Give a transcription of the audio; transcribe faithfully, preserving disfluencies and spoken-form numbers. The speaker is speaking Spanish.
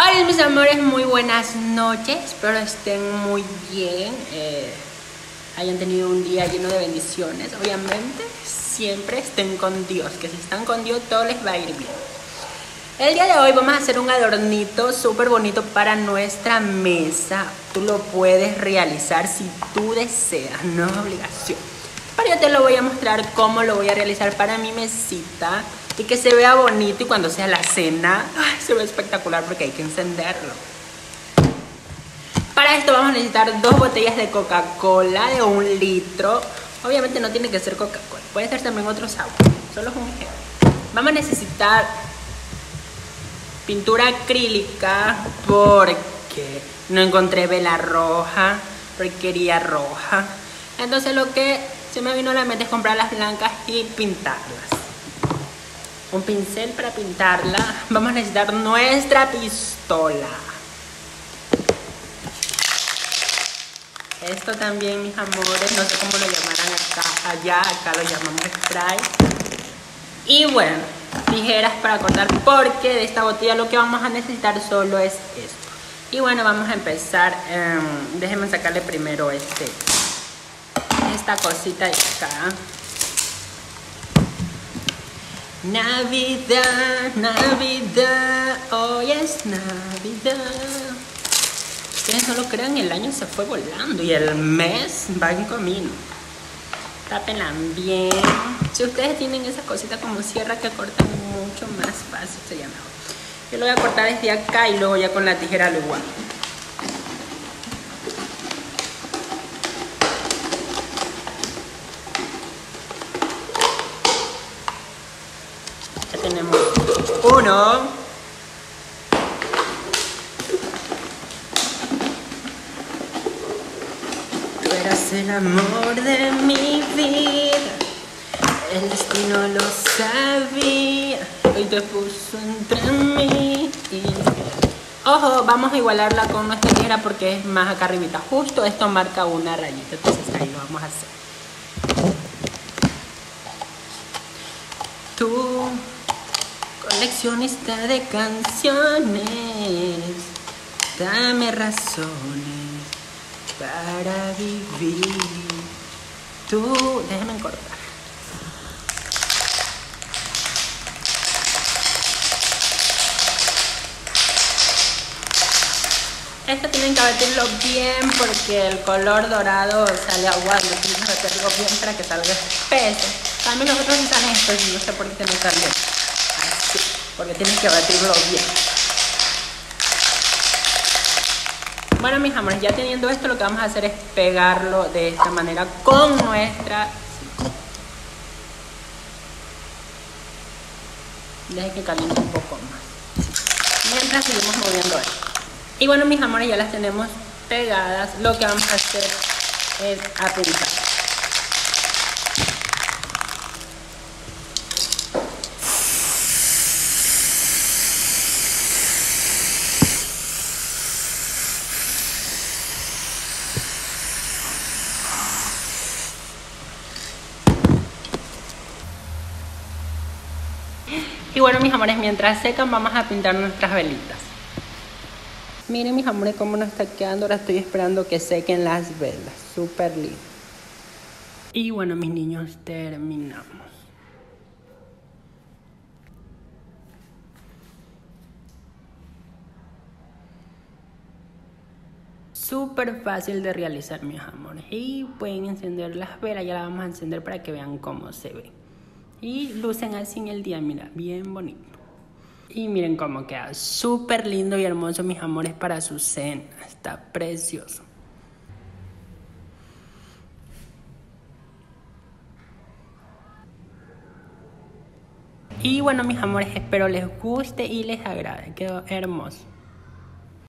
Hola mis amores, muy buenas noches, espero estén muy bien, eh, hayan tenido un día lleno de bendiciones. Obviamente siempre estén con Dios, que si están con Dios todo les va a ir bien. El día de hoy vamos a hacer un adornito súper bonito para nuestra mesa. Tú lo puedes realizar si tú deseas, no es obligación. Pero yo te lo voy a mostrar cómo lo voy a realizar para mi mesita y que se vea bonito, y cuando sea la cena, ay, se ve espectacular porque hay que encenderlo. Para esto vamos a necesitar dos botellas de Coca-Cola de un litro. Obviamente no tiene que ser Coca-Cola, puede ser también otro sabor, solo es un ejemplo. Vamos a necesitar pintura acrílica porque no encontré vela roja, porque quería roja. Entonces lo que se me vino a la mente es comprar las blancas y pintarlas. Un pincel para pintarla. Vamos a necesitar nuestra pistola. Esto también, mis amores, no sé cómo lo llamarán acá, allá, acá lo llamamos spray. Y bueno, tijeras para cortar, porque de esta botella lo que vamos a necesitar solo es esto. Y bueno, vamos a empezar. Um, déjenme sacarle primero este, esta cosita de acá. Navidad, Navidad, hoy es Navidad. Ustedes no lo crean, el año se fue volando y el mes va en camino. Tápenla bien. Si ustedes tienen esa cosita como sierra que cortan mucho más fácil, sería mejor. Yo lo voy a cortar desde acá y luego ya con la tijera lo igual. Ya tenemos uno. El amor de mi vida, el destino lo sabía, hoy te puso entre mí. Ojo, vamos a igualarla con nuestra tijera porque es más acá arribita. Justo esto marca una rayita, entonces ahí lo vamos a hacer. Tú, coleccionista de canciones, dame razones para vivir. Tú, déjame cortar. Esto tienen que batirlo bien porque el color dorado sale aguado. Tienen que batirlo bien para que salga espeso. También los otros están estos y no sé por qué no salen así, porque tienen que batirlo bien. Bueno, mis amores, ya teniendo esto, lo que vamos a hacer es pegarlo de esta manera con nuestra... Deje que caliente un poco más. Mientras seguimos moviendo esto. Y bueno, mis amores, ya las tenemos pegadas. Lo que vamos a hacer es apuntar. Y bueno, mis amores, mientras secan vamos a pintar nuestras velitas. Miren, mis amores, cómo nos está quedando. Ahora estoy esperando que sequen las velas. Súper lindo. Y bueno, mis niños, terminamos. Súper fácil de realizar, mis amores. Y pueden encender las velas. Ya las vamos a encender para que vean cómo se ve. Y lucen así en el día, mira, bien bonito. Y miren cómo queda, súper lindo y hermoso, mis amores, para su cena. Está precioso. Y bueno, mis amores, espero les guste y les agrade. Quedó hermoso.